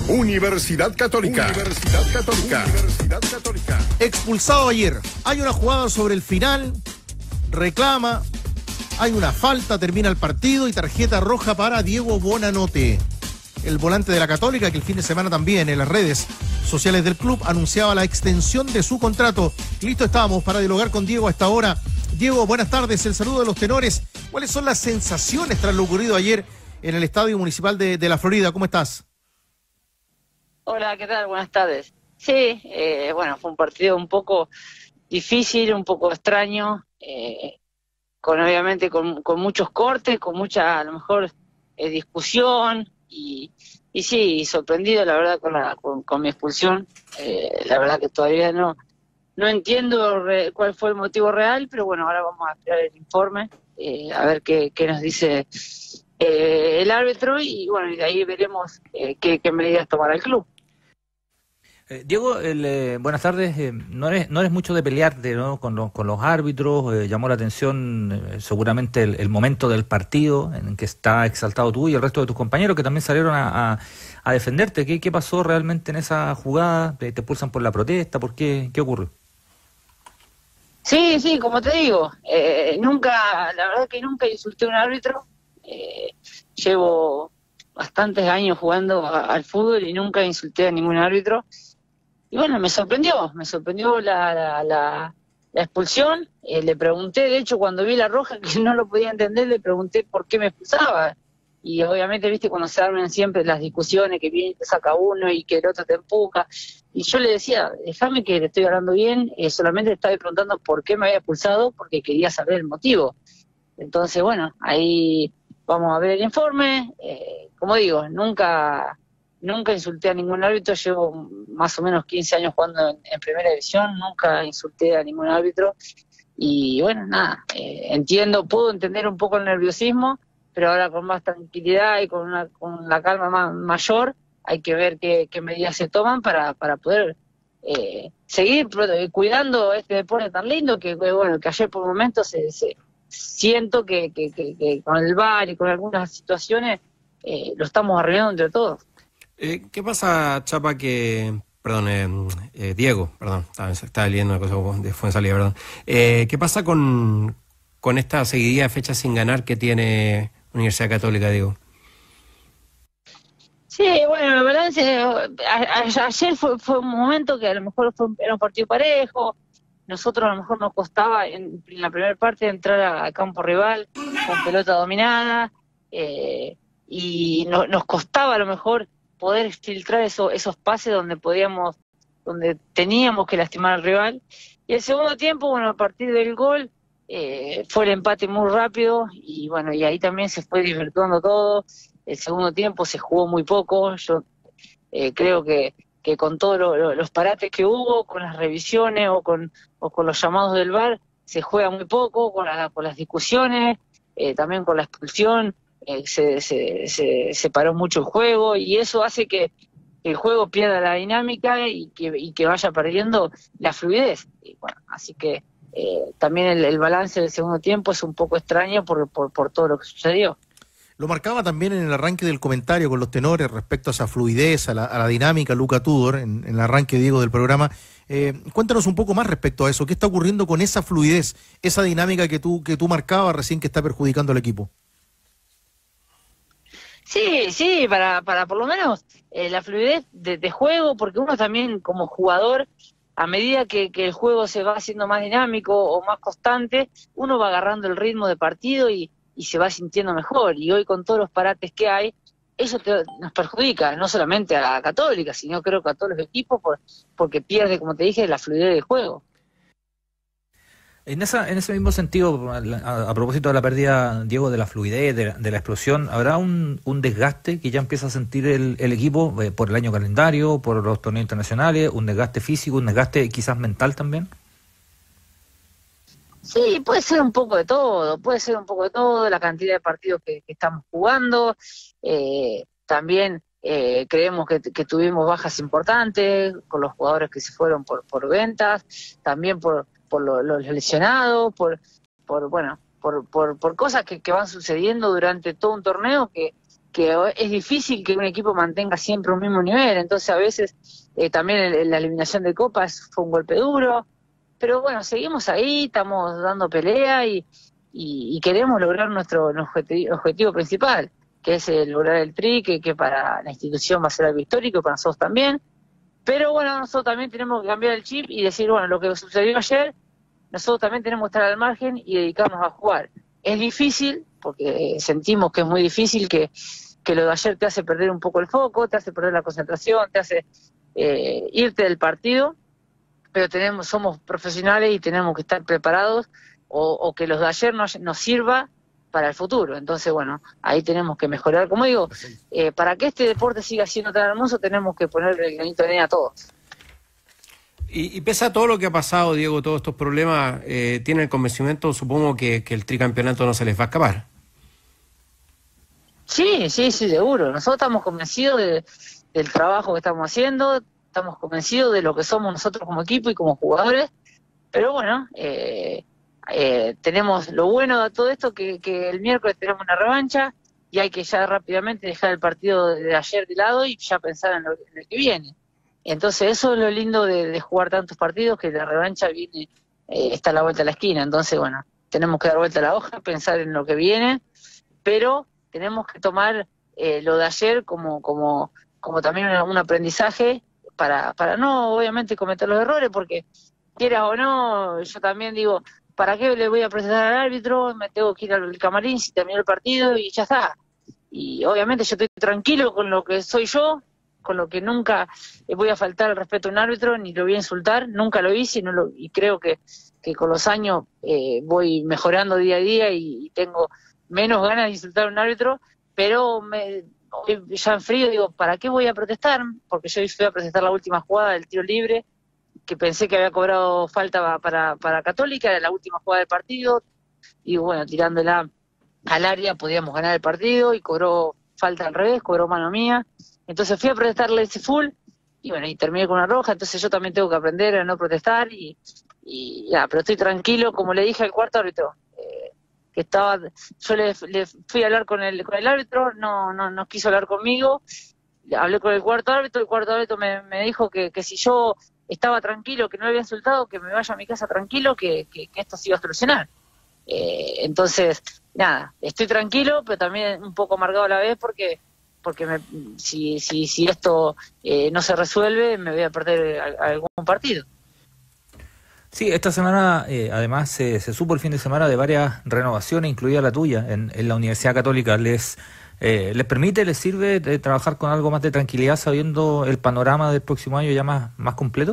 Universidad Católica. Universidad Católica. Universidad Católica. Expulsado ayer. Hay una jugada sobre el final, reclama, hay una falta, termina el partido y tarjeta roja para Diego Bonanote. El volante de la Católica, que el fin de semana también en las redes sociales del club anunciaba la extensión de su contrato. Listo estábamos para dialogar con Diego a esta hora. Diego, buenas tardes, el saludo de los tenores. ¿Cuáles son las sensaciones tras lo ocurrido ayer en el Estadio Municipal de la Florida? ¿Cómo estás? Hola, ¿qué tal? Buenas tardes. Sí, bueno, fue un partido un poco difícil, un poco extraño, obviamente con muchos cortes, con mucha, a lo mejor, discusión y sí, sorprendido, la verdad, con mi expulsión. La verdad que todavía no entiendo cuál fue el motivo real, pero bueno, ahora vamos a esperar el informe, a ver qué nos dice el árbitro y bueno, y de ahí veremos qué medidas tomará el club. Diego, buenas tardes. No eres mucho de pelearte, ¿no? con los árbitros. Llamó la atención seguramente el momento del partido en que está exaltado tú y el resto de tus compañeros que también salieron a defenderte. ¿Qué pasó realmente en esa jugada? ¿Te expulsan por la protesta? ¿Por qué? ¿Qué ocurrió? Sí, como te digo, la verdad que nunca insulté a un árbitro. Llevo bastantes años jugando al fútbol y nunca insulté a ningún árbitro. Y bueno, me sorprendió la expulsión. Le pregunté, de hecho, cuando vi la roja, que no lo podía entender, le pregunté por qué me expulsaba. Y obviamente, viste, cuando se arman siempre las discusiones, que viene y te saca uno y que el otro te empuja. Y yo le decía, déjame que le estoy hablando bien, solamente le estaba preguntando por qué me había expulsado, porque quería saber el motivo. Entonces, bueno, ahí vamos a ver el informe. Como digo, nunca insulté a ningún árbitro, llevo más o menos 15 años jugando en primera división, nunca insulté a ningún árbitro y bueno, nada, puedo entender un poco el nerviosismo, pero ahora con más tranquilidad y con la calma mayor hay que ver qué medidas se toman para poder seguir cuidando este deporte tan lindo que bueno, que ayer por momentos siento que con el VAR y con algunas situaciones lo estamos arreglando entre todos. ¿Qué pasa, Chapa, Diego, estaba leyendo una cosa de Fuenzalía, perdón. ¿Qué pasa con esta seguidilla de fechas sin ganar que tiene Universidad Católica, Diego? Sí, bueno, el balance, ayer fue un momento que a lo mejor era un partido parejo. Nosotros a lo mejor nos costaba en la primera parte entrar a campo rival con pelota dominada y nos costaba a lo mejor poder filtrar esos pases donde teníamos que lastimar al rival. Y el segundo tiempo, bueno, a partir del gol, fue el empate muy rápido y bueno, y ahí también se fue divirtiendo todo. El segundo tiempo se jugó muy poco. Yo creo que con todos los parates que hubo, con las revisiones o con los llamados del VAR, se juega muy poco, con las discusiones, también con la expulsión. Se paró mucho el juego y eso hace que el juego pierda la dinámica y que vaya perdiendo la fluidez. Y bueno, así que también el balance del segundo tiempo es un poco extraño por todo lo que sucedió. Lo marcaba también en el arranque del comentario con los tenores respecto a esa fluidez, a la dinámica, Luca Tudor, en el arranque, Diego, del programa. Cuéntanos un poco más respecto a eso. ¿Qué está ocurriendo con esa fluidez, esa dinámica que tú marcabas recién que está perjudicando al equipo? Sí, para por lo menos la fluidez de juego, porque uno también como jugador, a medida que el juego se va haciendo más dinámico o más constante, uno va agarrando el ritmo de partido y se va sintiendo mejor. Y hoy con todos los parates que hay, eso nos perjudica, no solamente a la Católica, sino creo que a todos los equipos, porque pierde, como te dije, la fluidez del juego. En ese mismo sentido, a propósito de la pérdida, Diego, de la fluidez, de la explosión, ¿habrá un desgaste que ya empieza a sentir el equipo por el año calendario, por los torneos internacionales, un desgaste físico, un desgaste quizás mental también? Sí, puede ser un poco de todo, la cantidad de partidos que estamos jugando, también creemos que tuvimos bajas importantes con los jugadores que se fueron por ventas, también por los lesionados, por cosas que van sucediendo durante todo un torneo que es difícil que un equipo mantenga siempre un mismo nivel, entonces a veces también la eliminación de Copas fue un golpe duro, pero bueno, seguimos ahí, estamos dando pelea y queremos lograr nuestro objetivo principal, que es lograr el tri, que para la institución va a ser algo histórico, para nosotros también, pero bueno, nosotros también tenemos que cambiar el chip y decir, bueno, lo que sucedió ayer, nosotros también tenemos que estar al margen y dedicarnos a jugar. Es difícil, porque sentimos que es muy difícil, que lo de ayer te hace perder un poco el foco, te hace perder la concentración, te hace irte del partido, pero somos profesionales y tenemos que estar preparados o que los de ayer nos sirva para el futuro. Entonces, bueno, ahí tenemos que mejorar. Como digo, para que este deporte siga siendo tan hermoso, tenemos que poner el granito de arena a todos. Y pese a todo lo que ha pasado, Diego, todos estos problemas, tiene el convencimiento, supongo, que el tricampeonato no se les va a escapar. Sí, seguro. Nosotros estamos convencidos del trabajo que estamos haciendo, estamos convencidos de lo que somos nosotros como equipo y como jugadores, pero bueno, tenemos lo bueno de todo esto, que el miércoles tenemos una revancha y hay que ya rápidamente dejar el partido de ayer de lado y ya pensar en el que viene. Entonces eso es lo lindo de jugar tantos partidos, que la revancha viene, está a la vuelta de la esquina. Entonces, bueno, tenemos que dar vuelta a la hoja, pensar en lo que viene, pero tenemos que tomar lo de ayer como también un aprendizaje para no, obviamente, cometer los errores, porque quieras o no, yo también digo, ¿para qué le voy a presentar al árbitro? Me tengo que ir al camarín si terminó el partido y ya está. Y obviamente yo estoy tranquilo con lo que soy yo, con lo que nunca voy a faltar el respeto a un árbitro, ni lo voy a insultar, nunca lo hice y creo que con los años voy mejorando día a día y tengo menos ganas de insultar a un árbitro, pero ya en frío digo, ¿para qué voy a protestar? Porque yo fui a protestar la última jugada del tiro libre, que pensé que había cobrado falta para Católica, era la última jugada del partido, y bueno, tirándola al área podíamos ganar el partido, y cobró falta al revés, cobró mano mía. Entonces fui a protestarle ese full, y bueno, y terminé con una roja. Entonces yo también tengo que aprender a no protestar, y ya, pero estoy tranquilo. Como le dije al cuarto árbitro, que yo le fui a hablar con el árbitro, no quiso hablar conmigo, hablé con el cuarto árbitro me dijo que si yo estaba tranquilo, que no le había insultado, que me vaya a mi casa tranquilo, que esto se iba a solucionar. Entonces, nada, estoy tranquilo, pero también un poco amargado a la vez, porque si esto no se resuelve, me voy a perder algún partido. Sí, esta semana además se supo el fin de semana de varias renovaciones, incluida la tuya, en la Universidad Católica. ¿Les permite, les sirve de trabajar con algo más de tranquilidad, sabiendo el panorama del próximo año ya más completo?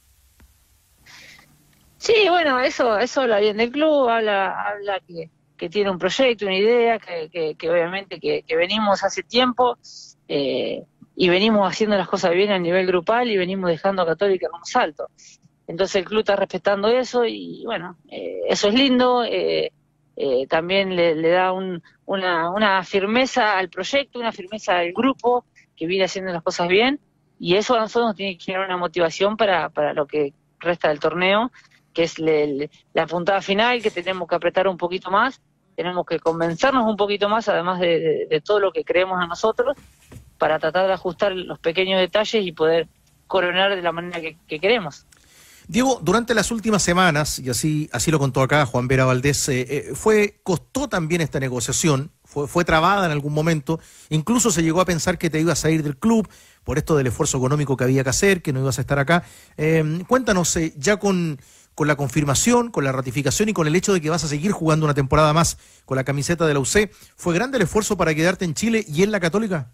Sí, bueno, eso habla bien del club, habla que tiene un proyecto, una idea, que obviamente que venimos hace tiempo y venimos haciendo las cosas bien a nivel grupal y venimos dejando a Católica en un salto. Entonces el club está respetando eso y bueno, eso es lindo, también le da una firmeza al proyecto, una firmeza al grupo que viene haciendo las cosas bien, y eso a nosotros nos tiene que generar una motivación para lo que resta del torneo, que es la puntada final, que tenemos que apretar un poquito más, tenemos que convencernos un poquito más, además de todo lo que creemos en nosotros, para tratar de ajustar los pequeños detalles y poder coronar de la manera que queremos. Diego, durante las últimas semanas, y así lo contó acá Juan Vera Valdés, costó también esta negociación, fue trabada en algún momento, incluso se llegó a pensar que te ibas a ir del club por esto del esfuerzo económico que había que hacer, que no ibas a estar acá. Cuéntanos, ya con la confirmación, con la ratificación y con el hecho de que vas a seguir jugando una temporada más con la camiseta de la UC, ¿fue grande el esfuerzo para quedarte en Chile y en la Católica?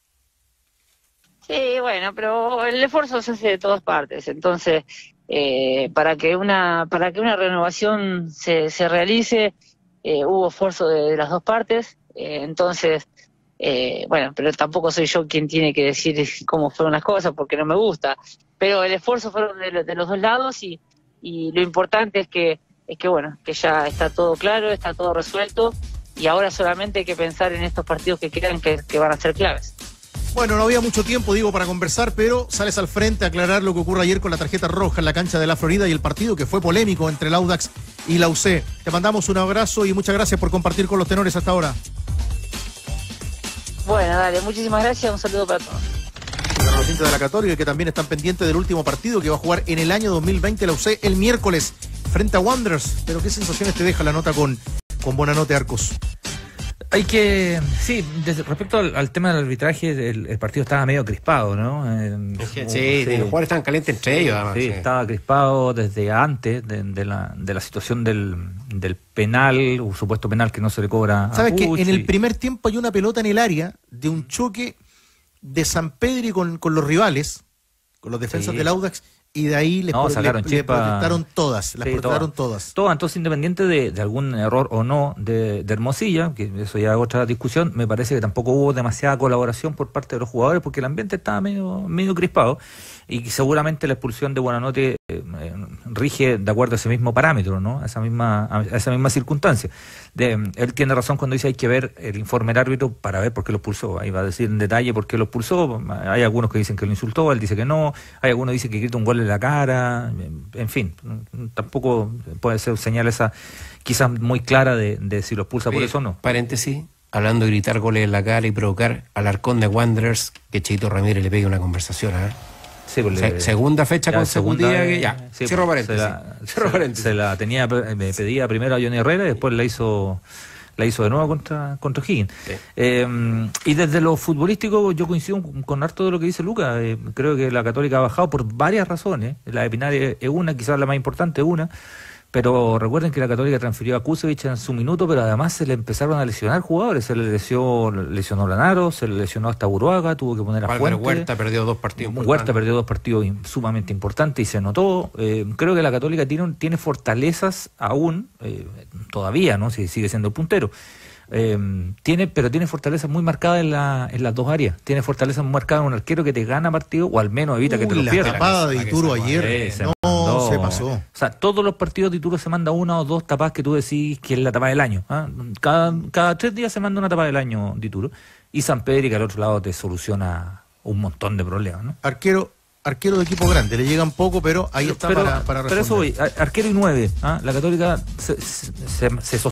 Sí, bueno, pero el esfuerzo se hace de todas partes, entonces para que una renovación se realice hubo esfuerzo de las dos partes, entonces bueno, pero tampoco soy yo quien tiene que decir cómo fueron las cosas porque no me gusta, pero el esfuerzo fue de los dos lados y lo importante es que bueno, que ya está todo claro, está todo resuelto y ahora solamente hay que pensar en estos partidos que quedan que van a ser claves. Bueno, no había mucho tiempo, Diego, para conversar, pero sales al frente a aclarar lo que ocurre ayer con la tarjeta roja en la cancha de la Florida y el partido que fue polémico entre el Audax y la UC. Te mandamos un abrazo y muchas gracias por compartir con los tenores hasta ahora. Bueno, dale, muchísimas gracias, un saludo para todos. Para los hinchas de la Católica que también están pendientes del último partido que va a jugar en el año 2020 la UC el miércoles frente a Wanderers. Pero ¿qué sensaciones te deja la nota con Buenanote, Arcos? Hay que, sí, respecto al tema del arbitraje, el partido estaba medio crispado, ¿no? Sí, los jugadores estaban calientes entre ellos, además. Sí, estaba crispado desde antes de la situación del penal, un supuesto penal que no se le cobra a ¿Sabes que Puch, en el primer tiempo hay una pelota en el área de un choque de Sampedri con los rivales, con los defensas del Audax, y de ahí le protestaron todas, las protestaron todas. Todas, entonces independiente de algún error o no de Hermosilla, que eso ya es otra discusión, me parece que tampoco hubo demasiada colaboración por parte de los jugadores porque el ambiente estaba medio crispado y que seguramente la expulsión de Buenanote rige de acuerdo a ese mismo parámetro, ¿no? A esa misma circunstancia. Él tiene razón cuando dice hay que ver el informe del árbitro para ver por qué lo expulsó. Ahí va a decir en detalle por qué lo expulsó. Hay algunos que dicen que lo insultó, él dice que no. Hay algunos que dicen que grita un gol en la cara. En fin, tampoco puede ser señal esa quizás muy clara de si lo expulsa por eso o no. Paréntesis, hablando de gritar goles en la cara y provocar al Arcón de Wanderers, que Cheito Ramírez le pegue una conversación, a ver. Sí, segunda fecha consecutiva que ya. Sí, cierro paréntesis. Se la tenía, me pedía primero a Johnny Herrera y después la hizo de nuevo contra O'Higgins. Sí. Y desde lo futbolístico yo coincido con harto de lo que dice Lucas. Creo que la Católica ha bajado por varias razones. La de Pinar es una, quizás la más importante una. Pero recuerden que la Católica transfirió a Kusevich en su minuto, pero además se le empezaron a lesionar jugadores. Se le lesionó Lanaro, se le lesionó hasta Buruaga, tuvo que poner a Fuente. Huerta perdió 2 partidos. Huerta perdió 2 partidos sumamente importantes y se notó. Creo que la Católica tiene fortalezas aún, todavía, ¿no? Si sigue siendo el puntero. Pero tiene fortalezas muy marcadas en las dos áreas. Tiene fortalezas muy marcadas en un arquero que te gana partido o al menos evita que te lo pierdas. La tapada de Dituro ayer se pasó. O sea, todos los partidos de Dituro se manda una o dos tapadas que tú decís que es la tapada del año. Cada 3 días se manda una tapada del año Dituro. Y Sampedri, que al otro lado te soluciona un montón de problemas, ¿no? Arquero de equipo grande, le llegan poco, pero ahí está para responder. Pero eso voy, arquero y 9. La Católica se